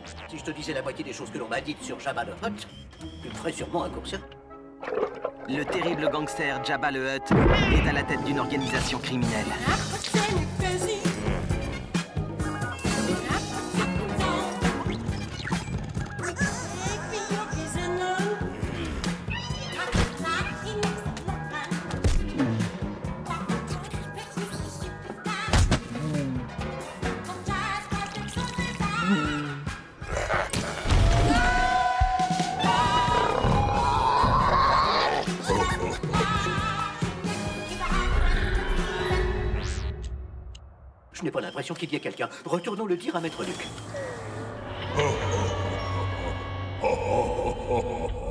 Si je te disais la moitié des choses que l'on m'a dites sur Jabba le Hutt, tu me ferais sûrement un concert. Le terrible gangster Jabba le Hutt est à la tête d'une organisation criminelle. Je n'ai pas l'impression qu'il y ait quelqu'un. Retournons le dire à Maître Luc.